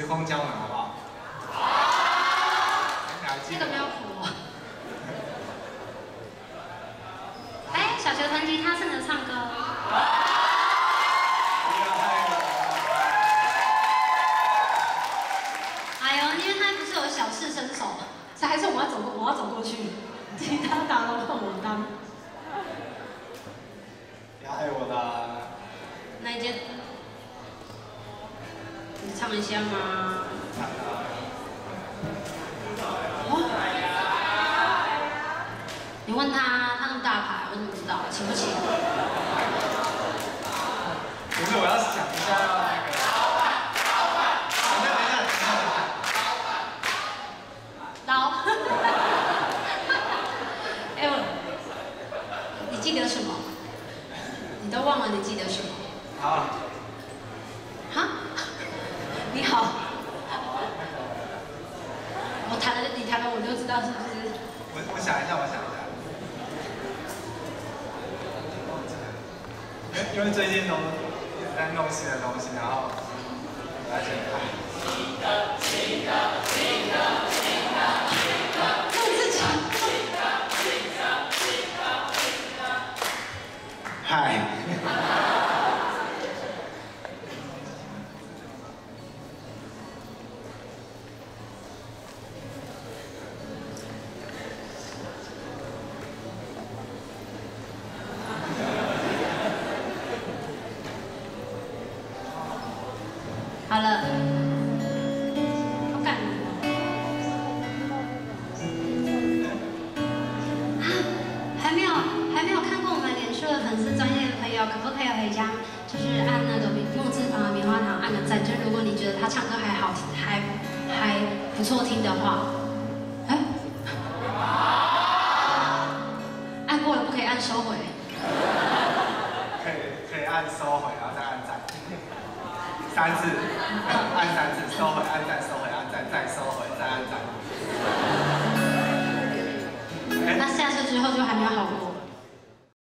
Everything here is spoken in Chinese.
空胶囊好不好？ 这个没有谱哦。哎，小球弹吉他趁着唱歌。哎呦，因为他不是有小试身手，所以还是我要走过去，吉他打到换我当。 不要害我的。 那一件，你唱一下吗？ 唱啊。 你问他那么大牌，我怎么知道？请不请？ 不是，我要想一下那个。等一下。 刀。哎我，你记得什么？你都忘了你记得什么？ 好。 哈？你好。你弹了，我就知道是不是？ 我想一下。因为最近都一直在弄新的东西，然后来先看。嗨。 好了，好感人哦！啊，还没有看过我们脸书的粉丝专页的朋友，可不可以回家就是按那个木字旁的棉花糖按个赞？就如果你觉得他唱歌还好听，还不错听的话，哎，按过了不可以按收回。 可以按收回，然后再按赞。3次，按3次，收回，按赞，收回，按赞，再收回，再按赞。 那下次之后就还没有好过。